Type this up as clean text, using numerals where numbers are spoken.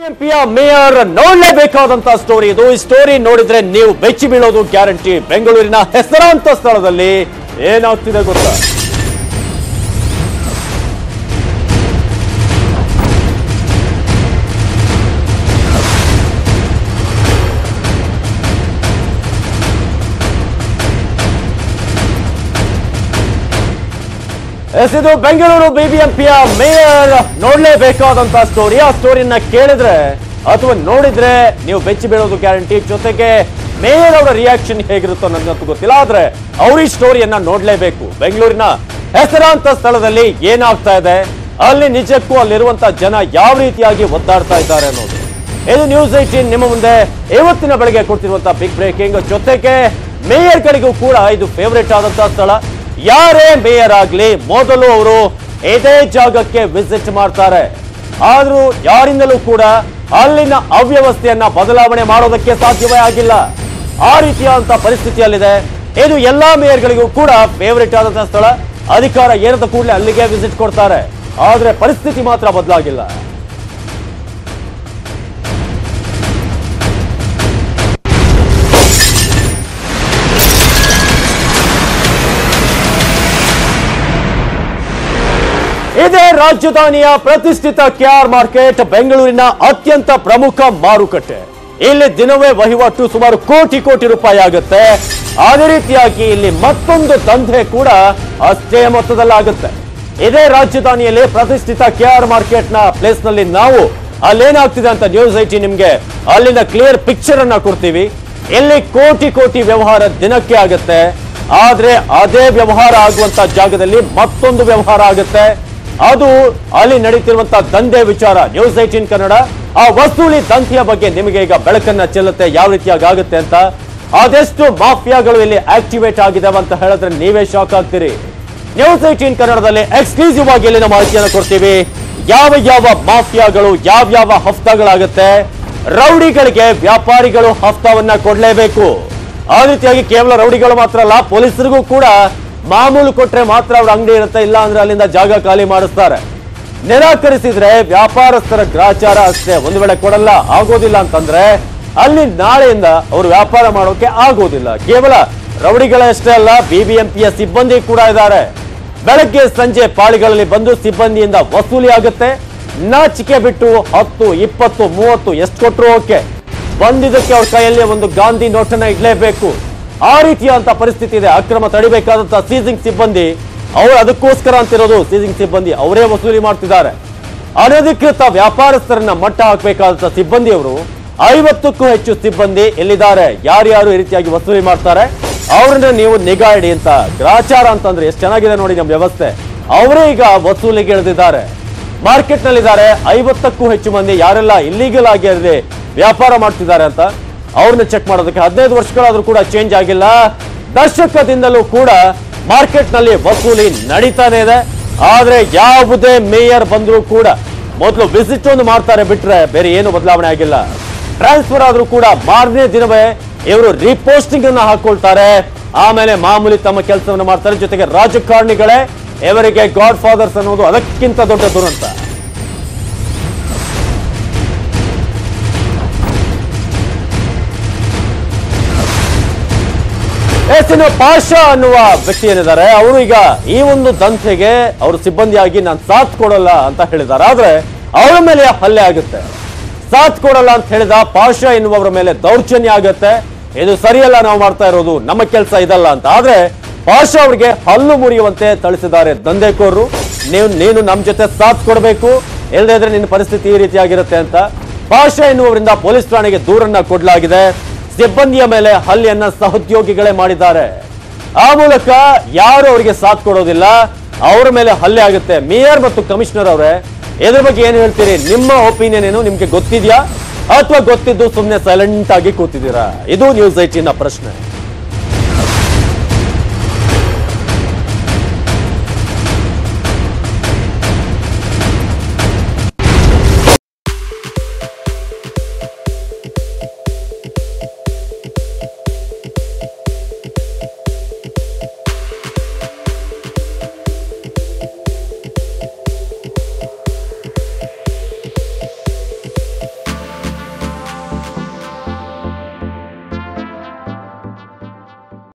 ಬಿಬಿಎಂಪಿಯ mayor ನೋಡಲೇಬೇಕಾದಂತ story ಇದು. ಈ ಸ್ಟೋರಿ ನೋಡಿದ್ರೆ ನೀವು ಬೆಚ್ಚಿ ಬೀಳೋದು ಗ್ಯಾರಂಟಿ. ಬೆಂಗಳೂರಿನ ಹೆಸರಾಂತ ಸ್ಥಳದಲ್ಲಿ ಏನಾಗ್ತಿದೆ ಗೊತ್ತಾ? ಇದು ಬೆಂಗಳೂರು ಬಿಬಿಎಂಪಿಯ ಮೇಯರ್ ನೋಡಲೇಬೇಕಾದಂತ ಸ್ಟೋರಿ. ಆ ಸ್ಟೋರಿಯನ್ನ ಕೇಳಿದ್ರೆ ಅಥವಾ ನೋಡಿದ್ರೆ ನೀವು ಬೆಚ್ಚಿ ಬೀಳೋದು ಗ್ಯಾರಂಟಿ. ಜೊತೆಗೆ ಮೇಯರ್ ಅವರ ರಿಯಾಕ್ಷನ್ ಹೇಗಿರುತ್ತೋ ನನಗಂತೂ ಗೊತ್ತಿಲ್ಲ, ಆದ್ರೆ ಅವ್ರ ಈ ಸ್ಟೋರಿಯನ್ನ ನೋಡ್ಲೇಬೇಕು. ಬೆಂಗಳೂರಿನ ಹೆಸರಾಂತ ಸ್ಥಳದಲ್ಲಿ ಏನಾಗ್ತಾ ಇದೆ, ಅಲ್ಲಿ ನಿಜಕ್ಕೂ ಅಲ್ಲಿರುವಂತ ಜನ ಯಾವ ರೀತಿಯಾಗಿ ಒದ್ದಾಡ್ತಾ ಇದ್ದಾರೆ ಅನ್ನೋದು. ಇದು ನ್ಯೂಸ್ 18 ನಿಮ್ಮ ಮುಂದೆ ಇವತ್ತಿನ ಬೆಳಗ್ಗೆ ಕೊಡ್ತಿರುವಂತ ಬಿಗ್ ಬ್ರೇಕಿಂಗ್. ಜೊತೆಗೆ ಮೇಯರ್ ಗಳಿಗೂ ಕೂಡ ಇದು ಫೇವರೇಟ್ ಆದಂತ ಸ್ಥಳ. ಯಾರೇ ಮೇಯರ್ ಆಗ್ಲಿ ಮೊದಲು ಅವರು ಇದೇ ಜಾಗಕ್ಕೆ ವಿಸಿಟ್ ಮಾಡ್ತಾರೆ. ಆದ್ರೂ ಯಾರಿಂದಲೂ ಕೂಡ ಅಲ್ಲಿನ ಅವ್ಯವಸ್ಥೆಯನ್ನ ಬದಲಾವಣೆ ಮಾಡೋದಕ್ಕೆ ಸಾಧ್ಯವೇ ಆಗಿಲ್ಲ. ಆ ರೀತಿಯಾದಂತಹ ಪರಿಸ್ಥಿತಿಯಲ್ಲಿದೆ. ಇದು ಎಲ್ಲಾ ಮೇಯರ್ಗಳಿಗೂ ಕೂಡ ಫೇವರೇಟ್ ಆದಂತಹ ಸ್ಥಳ. ಅಧಿಕಾರ ಏರದ ಕೂಡಲೇ ಅಲ್ಲಿಗೆ ವಿಸಿಟ್ ಕೊಡ್ತಾರೆ. ಆದ್ರೆ ಪರಿಸ್ಥಿತಿ ಮಾತ್ರ ಬದಲಾಗಿಲ್ಲ. ಇದೇ ರಾಜಧಾನಿಯ ಪ್ರತಿಷ್ಠಿತ ಕೆಆರ್ ಮಾರ್ಕೆಟ್, ಬೆಂಗಳೂರಿನ ಅತ್ಯಂತ ಪ್ರಮುಖ ಮಾರುಕಟ್ಟೆ. ಇಲ್ಲಿ ದಿನವೇ ವಹಿವಾಟು ಸುಮಾರು ಕೋಟಿ ರೂಪಾಯಿ ಆಗುತ್ತೆ. ಅದೇ ರೀತಿಯಾಗಿ ಇಲ್ಲಿ ಮತ್ತೊಂದು ದಂಧೆ ಕೂಡ ಅಷ್ಟೇ ಮೊತ್ತದಲ್ಲಾಗುತ್ತೆ. ಇದೇ ರಾಜಧಾನಿಯಲ್ಲಿ ಪ್ರತಿಷ್ಠಿತ ಕೆಆರ್ ಮಾರ್ಕೆಟ್ ನ ಪ್ಲೇಸ್ ನಲ್ಲಿ ನಾವು ಅಲ್ಲೇನಾಗ್ತಿದೆ ಅಂತ ನ್ಯೂಸ್ 18 ನಿಮ್ಗೆ ಅಲ್ಲಿನ ಕ್ಲಿಯರ್ ಪಿಕ್ಚರ್ ಅನ್ನ ಕೊಡ್ತೀವಿ. ಇಲ್ಲಿ ಕೋಟಿ ವ್ಯವಹಾರ ದಿನಕ್ಕೆ ಆಗುತ್ತೆ. ಆದ್ರೆ ಅದೇ ವ್ಯವಹಾರ ಆಗುವಂತ ಜಾಗದಲ್ಲಿ ಮತ್ತೊಂದು ವ್ಯವಹಾರ ಆಗುತ್ತೆ. ಅದು ಅಲ್ಲಿ ನಡೀತಿರುವಂತಹ ದಂಧೆ ವಿಚಾರ. ನ್ಯೂಸ್ 18 ಕನ್ನಡ ಆ ವಸೂಲಿ ದಂಧೆಯ ಬಗ್ಗೆ ನಿಮಗೆ ಈಗ ಬೆಳಕನ್ನ ಚೆಲ್ಲುತ್ತೆ, ಯಾವ ರೀತಿಯಾಗಿ ಆಗುತ್ತೆ ಅಂತ. ಅದೆಷ್ಟು ಮಾಫಿಯಾಗಳು ಇಲ್ಲಿ ಆಕ್ಟಿವೇಟ್ ಆಗಿದಾವೆ ಅಂತ ಹೇಳಿದ್ರೆ ನೀವೇ ಶಾಕ್ ಆಗ್ತೀರಿ. ನ್ಯೂಸ್ 18 ಕನ್ನಡದಲ್ಲಿ ಎಕ್ಸ್ಕ್ಲೂಸಿವ್ ಆಗಿ ಇಲ್ಲಿನ ಮಾಹಿತಿಯನ್ನು ಕೊಡ್ತೀವಿ. ಯಾವ ಮಾಫಿಯಾಗಳು ಯಾವ ಹಫ್ತಾಗಳಾಗುತ್ತೆ. ರೌಡಿಗಳಿಗೆ ವ್ಯಾಪಾರಿಗಳು ಹಫ್ತಾವನ್ನ ಕೊಡ್ಲೇಬೇಕು. ಆ ರೀತಿಯಾಗಿ ಕೇವಲ ರೌಡಿಗಳು ಮಾತ್ರ ಅಲ್ಲ, ಪೊಲೀಸರಿಗೂ ಕೂಡ ಮಾಮೂಲು ಕೊಟ್ರೆ ಮಾತ್ರ ಅವ್ರ ಅಂಗಡಿ ಇರುತ್ತೆ, ಇಲ್ಲ ಅಂದ್ರೆ ಅಲ್ಲಿಂದ ಜಾಗ ಖಾಲಿ ಮಾಡಿಸ್ತಾರೆ. ನಿರಾಕರಿಸಿದ್ರೆ ವ್ಯಾಪಾರಸ್ಥರ ಗ್ರಾಚಾರ ಅಷ್ಟೇ. ಒಂದು ವೇಳೆ ಕೊಡಲ್ಲ ಆಗೋದಿಲ್ಲ ಅಂತಂದ್ರೆ ಅಲ್ಲಿ ನಾಳೆಯಿಂದ ಅವರು ವ್ಯಾಪಾರ ಮಾಡೋಕೆ ಆಗೋದಿಲ್ಲ. ಕೇವಲ ರೌಡಿಗಳಷ್ಟೇ ಅಲ್ಲ, ಬಿಬಿಎಂಪಿಯ ಸಿಬ್ಬಂದಿ ಕೂಡ ಇದ್ದಾರೆ. ಬೆಳಗ್ಗೆ ಸಂಜೆ ಪಾಳಿಗಳಲ್ಲಿ ಬಂದು ಸಿಬ್ಬಂದಿಯಿಂದ ವಸೂಲಿ ಆಗುತ್ತೆ. ನಾಚಿಕೆ ಬಿಟ್ಟು 10, 20, 30 ಎಷ್ಟು ಕೊಟ್ಟರು ಓಕೆ, ಬಂದಿದ್ದಕ್ಕೆ ಅವ್ರ ಕೈಯಲ್ಲಿ ಒಂದು ಗಾಂಧಿ ನೋಟನ್ನ ಇಡ್ಲೇಬೇಕು. ಆ ರೀತಿಯಾದಂತಹ ಪರಿಸ್ಥಿತಿ ಇದೆ. ಅಕ್ರಮ ತಡಿಬೇಕಾದಂತಹ ಸೀಸಿಂಗ್ ಸಿಬ್ಬಂದಿ ಅವರು ಅದಕ್ಕೋಸ್ಕರ ಅಂತಿರೋದು. ಸೀಸಿಂಗ್ ಸಿಬ್ಬಂದಿ ಅವರೇ ವಸೂಲಿ ಮಾಡ್ತಿದ್ದಾರೆ. ಅನಧಿಕೃತ ವ್ಯಾಪಾರಸ್ಥರನ್ನ ಮಟ್ಟ ಹಾಕಬೇಕಾದಂತಹ ಸಿಬ್ಬಂದಿ ಅವರು 50ಕ್ಕೂ ಹೆಚ್ಚು ಸಿಬ್ಬಂದಿ ಎಲ್ಲಿದ್ದಾರೆ. ಯಾರ್ಯಾರು ಈ ರೀತಿಯಾಗಿ ವಸೂಲಿ ಮಾಡ್ತಾರೆ ಅವ್ರನ್ನ ನೀವು ನಿಗಾ ಇಡಿ ಅಂತ. ಗ್ರಾಚಾರ ಅಂತಂದ್ರೆ ಎಷ್ಟು ಚೆನ್ನಾಗಿದೆ ನೋಡಿ ನಮ್ಮ ವ್ಯವಸ್ಥೆ. ಅವರೇ ಈಗ ವಸೂಲಿಗೆ ಇಳಿದಿದ್ದಾರೆ. ಮಾರ್ಕೆಟ್ ನಲ್ಲಿದ್ದಾರೆ 50ಕ್ಕೂ ಹೆಚ್ಚು ಮಂದಿ ಯಾರೆಲ್ಲ ಇಲ್ಲಿಗಲ್ ಆಗಿ ಅಲ್ಲಿ ವ್ಯಾಪಾರ ಮಾಡ್ತಿದ್ದಾರೆ ಅಂತ ಅವ್ರನ್ನ ಚೆಕ್ ಮಾಡೋದಕ್ಕೆ 15 ವರ್ಷಗಳಾದ್ರೂ ಕೂಡ ಚೇಂಜ್ ಆಗಿಲ್ಲ. ದಶಕದಿಂದಲೂ ಕೂಡ ಮಾರ್ಕೆಟ್ ನಲ್ಲಿ ವಸೂಲಿ ನಡೀತಾನೆ ಇದೆ. ಆದ್ರೆ ಯಾವುದೇ ಮೇಯರ್ ಬಂದ್ರು ಕೂಡ ಮೊದಲು ವಿಸಿಟ್ ಒಂದು ಮಾಡ್ತಾರೆ, ಬಿಟ್ರೆ ಬೇರೆ ಏನು ಬದಲಾವಣೆ ಆಗಿಲ್ಲ. ಟ್ರಾನ್ಸ್ಫರ್ ಆದ್ರೂ ಕೂಡ ಮಾರನೇ ದಿನವೇ ಇವರು ರಿಪೋಸ್ಟಿಂಗ್ ಅನ್ನ ಹಾಕೊಳ್ತಾರೆ. ಆಮೇಲೆ ಮಾಮೂಲಿ ತಮ್ಮ ಕೆಲಸವನ್ನು ಮಾಡ್ತಾರೆ. ಜೊತೆಗೆ ರಾಜಕಾರಣಿಗಳೇ ಇವರಿಗೆ ಗಾಡ್ ಫಾದರ್ಸ್ ಅನ್ನೋದು ಅದಕ್ಕಿಂತ ದೊಡ್ಡ ದುರಂತ. ಪಾಷಾ ಅನ್ನುವ ವ್ಯಕ್ತಿ ಏನಿದ್ದಾರೆ ಅವರು ಈಗ ಈ ಒಂದು ದಂಧೆಗೆ ಅವರು ಸಿಬ್ಬಂದಿಯಾಗಿ ನಾನು ಸಾಥ್ ಕೊಡಲ್ಲ ಅಂತ ಹೇಳಿದ್ದಾರೆ. ಆದ್ರೆ ಅವರ ಮೇಲೆ ಹಲ್ಲೆ ಆಗುತ್ತೆ. ಸಾಥ್ ಕೊಡಲ್ಲ ಅಂತ ಹೇಳಿದ ಪಾಷಾ ಎನ್ನುವವರ ಮೇಲೆ ದೌರ್ಜನ್ಯ ಆಗುತ್ತೆ. ಇದು ಸರಿಯಲ್ಲ, ನಾವು ಮಾಡ್ತಾ ಇರೋದು ನಮ್ಮ ಕೆಲಸ ಇದಲ್ಲ ಅಂತ. ಆದ್ರೆ ಪಾಷಾ ಅವರಿಗೆ ಹಲ್ಲು ಮುರಿಯುವಂತೆ ಥಳಿಸಿದ್ದಾರೆ ದಂಧೆಕೋರರು. ನೀನು ನಮ್ಮ ಜೊತೆ ಸಾಥ್ ಕೊಡಬೇಕು, ಇಲ್ಲದೇ ಇದ್ರೆ ನಿನ್ನ ಪರಿಸ್ಥಿತಿ ಈ ರೀತಿಯಾಗಿರುತ್ತೆ ಅಂತ ಪಾಷಾ ಎನ್ನುವವರಿಂದ ಪೊಲೀಸ್ ಠಾಣೆಗೆ ದೂರನ್ನ ಕೊಡಲಾಗಿದೆ. ಸಿಬ್ಬಂದಿಯ ಮೇಲೆ ಹಲ್ಲೆಯನ್ನ ಸಹೋದ್ಯೋಗಿಗಳೇ ಮಾಡಿದ್ದಾರೆ. ಆ ಮೂಲಕ ಯಾರು ಅವರಿಗೆ ಸಾಥ್ ಕೊಡೋದಿಲ್ಲ, ಅವರ ಮೇಲೆ ಹಲ್ಲೆ ಆಗುತ್ತೆ. ಮೇಯರ್ ಮತ್ತು ಕಮಿಷನರ್ ಅವರೇ, ಇದ್ರ ಬಗ್ಗೆ ಏನು ಹೇಳ್ತೀರಿ? ನಿಮ್ಮ ಒಪಿನಿಯನ್ ಏನು? ನಿಮ್ಗೆ ಗೊತ್ತಿದ್ಯಾ ಅಥವಾ ಗೊತ್ತಿದ್ದು ಸುಮ್ಮನೆ ಸೈಲೆಂಟ್ ಆಗಿ ಕೂತಿದ್ದೀರಾ? ಇದು ನ್ಯೂಸ್ 18 ಪ್ರಶ್ನೆ.